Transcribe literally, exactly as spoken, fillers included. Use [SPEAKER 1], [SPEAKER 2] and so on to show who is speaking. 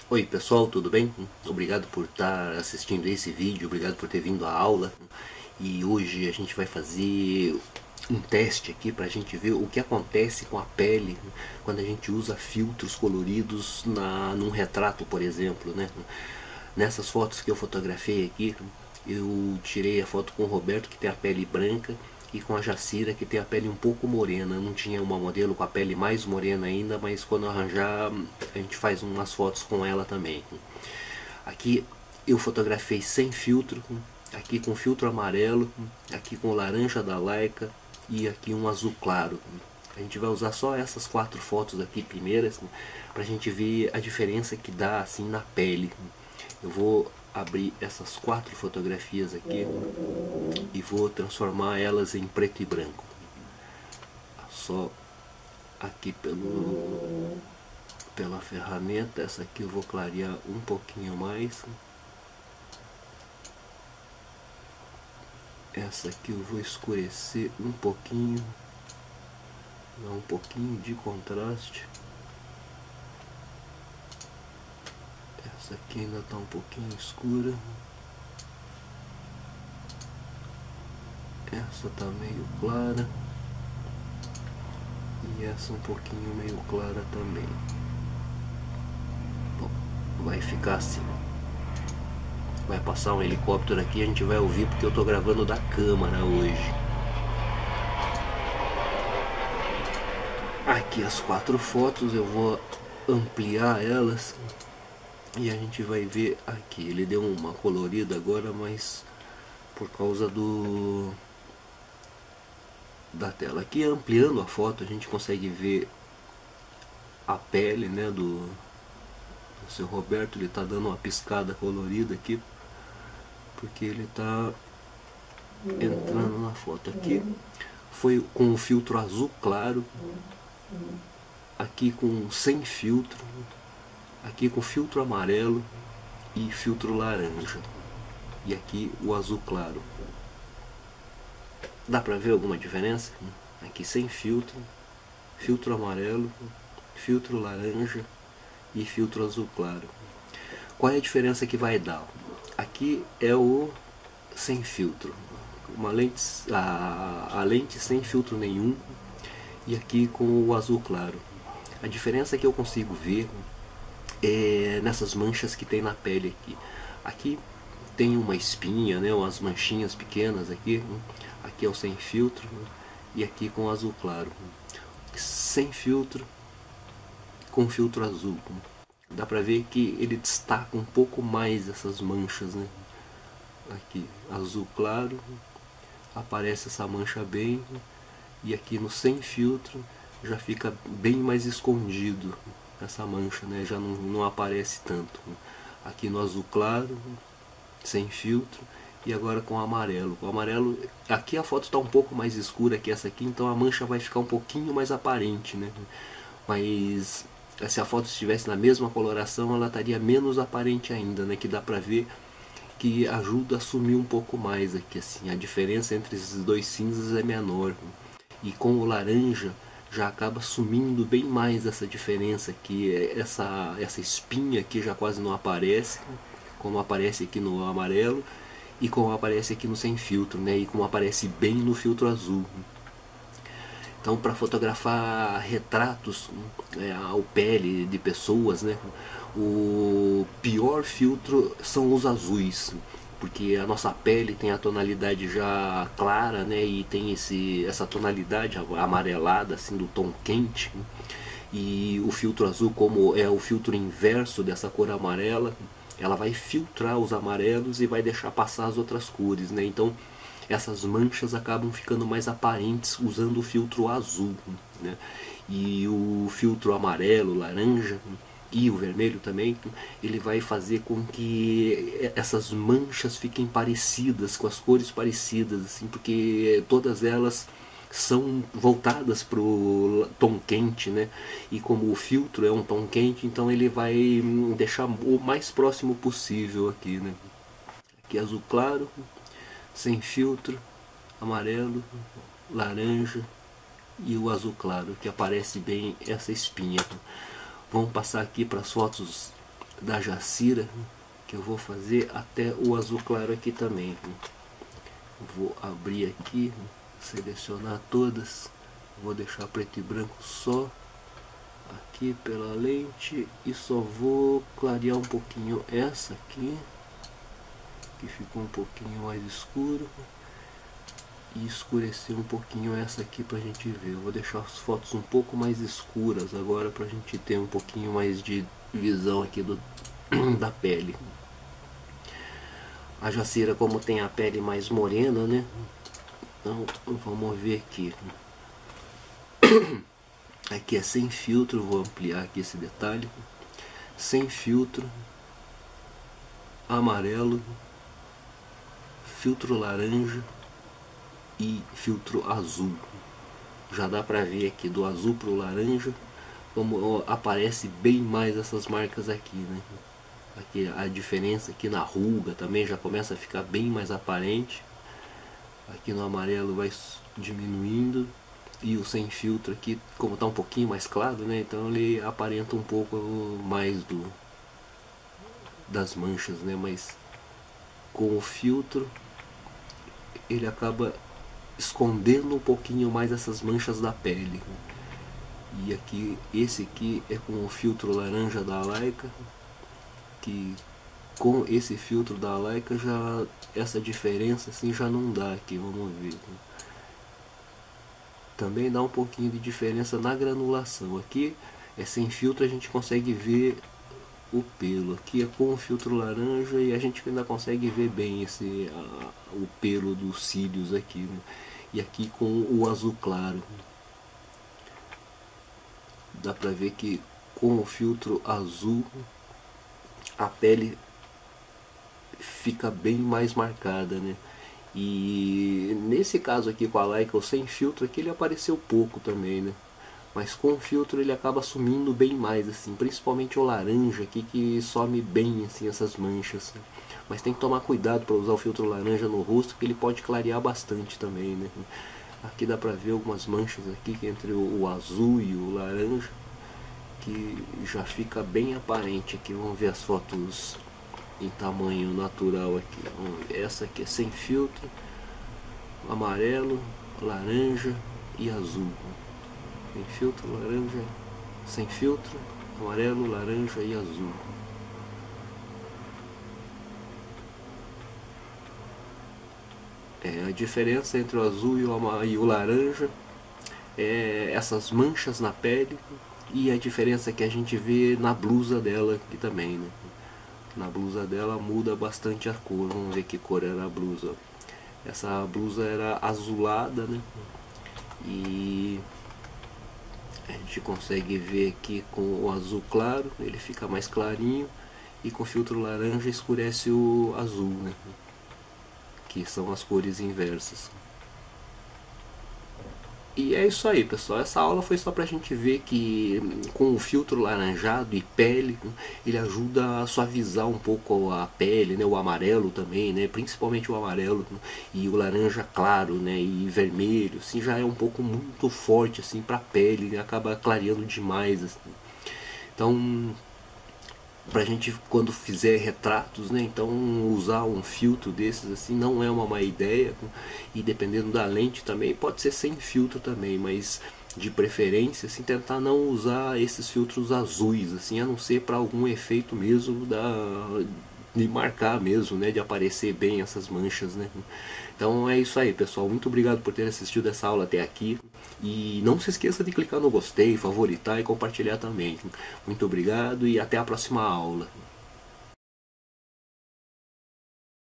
[SPEAKER 1] Oi pessoal, tudo bem? Obrigado por estar assistindo esse vídeo, obrigado por ter vindo à aula. E hoje a gente vai fazer um teste aqui para a gente ver o que acontece com a pele quando a gente usa filtros coloridos na, num retrato, por exemplo, né? Nessas fotos que eu fotografei aqui, eu tirei a foto com o Roberto, que tem a pele branca, e com a Jacira, que tem a pele um pouco morena. Eu não tinha uma modelo com a pele mais morena ainda, mas quando eu arranjar a gente faz umas fotos com ela também. Aqui eu fotografei sem filtro, aqui com filtro amarelo, aqui com laranja da Leica e aqui um azul claro. A gente vai usar só essas quatro fotos aqui primeiras para a gente ver a diferença que dá assim na pele. Eu vou abrir essas quatro fotografias aqui e vou transformar elas em preto e branco. Só aqui pelo, pela ferramenta, essa aqui eu vou clarear um pouquinho mais. Essa aqui eu vou escurecer um pouquinho, dar um pouquinho de contraste. Essa aqui ainda está um pouquinho escura. Essa está meio clara. E essa um pouquinho meio clara também. Bom, vai ficar assim. Vai passar um helicóptero aqui, a gente vai ouvir porque eu estou gravando da câmera hoje. Aqui as quatro fotos, eu vou ampliar elas e a gente vai ver aqui. Ele deu uma colorida agora, mas por causa do da tela. Aqui ampliando a foto a gente consegue ver a pele, né, do, do seu Roberto. Ele está dando uma piscada colorida aqui porque ele está entrando na foto. Aqui foi com o filtro azul claro, aqui com sem filtro, aqui com filtro amarelo e filtro laranja, e aqui o azul claro. Dá pra ver alguma diferença? Aqui sem filtro, filtro amarelo, filtro laranja e filtro azul claro. Qual é a diferença que vai dar? Aqui é o sem filtro, uma lente, a, a lente sem filtro nenhum, e aqui com o azul claro. A diferença que eu consigo ver é nessas manchas que tem na pele aqui. Aqui tem uma espinha, né, umas manchinhas pequenas aqui. Aqui é o sem filtro e aqui com o azul claro. Sem filtro com filtro azul. Dá pra ver que ele destaca um pouco mais essas manchas, né? Aqui azul claro, aparece essa mancha bem, e aqui no sem filtro já fica bem mais escondido essa mancha, né? Já não, não aparece tanto. Aqui no azul claro, sem filtro, e agora com o amarelo. O amarelo, aqui a foto está um pouco mais escura que essa aqui, então a mancha vai ficar um pouquinho mais aparente, né? Mas se a foto estivesse na mesma coloração, ela estaria menos aparente ainda, né? Que dá pra ver que ajuda a sumir um pouco mais aqui, assim. A diferença entre esses dois cinzas é menor. E com o laranja já acaba sumindo bem mais essa diferença aqui. Essa, essa espinha aqui já quase não aparece, como aparece aqui no amarelo, e como aparece aqui no sem filtro, né? E como aparece bem no filtro azul. Então, para fotografar retratos, é, ao pele de pessoas, né, o pior filtro são os azuis, porque a nossa pele tem a tonalidade já clara, né, e tem esse, essa tonalidade amarelada, assim, do tom quente. E o filtro azul, como é o filtro inverso dessa cor amarela, ela vai filtrar os amarelos e vai deixar passar as outras cores, né? Então essas manchas acabam ficando mais aparentes usando o filtro azul, né? E o filtro amarelo, laranja e o vermelho também, ele vai fazer com que essas manchas fiquem parecidas, com as cores parecidas, assim, porque todas elas são voltadas para o tom quente, né? E como o filtro é um tom quente, então ele vai deixar o mais próximo possível aqui, né? Aqui azul claro, sem filtro, amarelo, laranja e o azul claro, que aparece bem essa espinha. Vamos passar aqui para as fotos da Jacira, que eu vou fazer até o azul claro aqui também. Vou abrir aqui, selecionar todas, vou deixar preto e branco só aqui pela lente e só vou clarear um pouquinho essa aqui, que ficou um pouquinho mais escuro, e escurecer um pouquinho essa aqui pra gente ver. Eu vou deixar as fotos um pouco mais escuras agora pra gente ter um pouquinho mais de visão aqui do, da pele. A Jacira, como tem a pele mais morena, né? Então vamos ver aqui. Aqui é sem filtro, vou ampliar aqui esse detalhe. Sem filtro, amarelo, filtro laranja e filtro azul. Já dá pra ver aqui do azul pro laranja como aparece bem mais essas marcas aqui, né? Aqui a diferença aqui na ruga também já começa a ficar bem mais aparente. Aqui no amarelo vai diminuindo, e o sem filtro aqui, como está um pouquinho mais claro, né, então ele aparenta um pouco mais do das manchas, né, mas com o filtro ele acaba escondendo um pouquinho mais essas manchas da pele. E aqui, esse aqui é com o filtro laranja da Leica, que com esse filtro da Leica já essa diferença assim já não dá aqui, vamos ver. Também dá um pouquinho de diferença na granulação. Aqui é sem filtro, a gente consegue ver o pelo. Aqui é com o filtro laranja e a gente ainda consegue ver bem esse a, o pelo dos cílios aqui, né? E aqui com o azul claro dá pra ver que com o filtro azul a pele fica bem mais marcada, né? E nesse caso aqui com a Leica, o sem filtro aqui, ele apareceu pouco também, né? Mas com o filtro ele acaba sumindo bem mais, assim, principalmente o laranja aqui, que some bem assim essas manchas. Mas tem que tomar cuidado para usar o filtro laranja no rosto, que ele pode clarear bastante também, né? Aqui dá pra ver algumas manchas aqui entre o azul e o laranja, que já fica bem aparente aqui. Vamos ver as fotos em tamanho natural aqui. Vamos ver. Essa aqui é sem filtro, amarelo, laranja e azul. Sem filtro, laranja, sem filtro, amarelo, laranja e azul. É, a diferença entre o azul e o, e o laranja é essas manchas na pele, e a diferença que a gente vê na blusa dela aqui também, né? Na blusa dela muda bastante a cor. Vamos ver que cor era a blusa. Essa blusa era azulada, né? E a gente consegue ver aqui com o azul claro, ele fica mais clarinho, e com o filtro laranja escurece o azul, né? Que são as cores inversas. E é isso aí, pessoal. Essa aula foi só pra gente ver que com o filtro laranjado e pele, ele ajuda a suavizar um pouco a pele, né? O amarelo também, né? Principalmente o amarelo, e o laranja claro, né? E vermelho, assim, já é um pouco muito forte assim pra pele, né? Acaba clareando demais, assim. Então, pra gente quando fizer retratos, né, então usar um filtro desses assim não é uma má ideia, e dependendo da lente também pode ser sem filtro também, mas de preferência assim tentar não usar esses filtros azuis, assim, a não ser para algum efeito mesmo da de marcar mesmo, né, de aparecer bem essas manchas, né. Então é isso aí, pessoal, muito obrigado por ter assistido essa aula até aqui, e não se esqueça de clicar no gostei, favoritar e compartilhar também. Muito obrigado e até a próxima aula.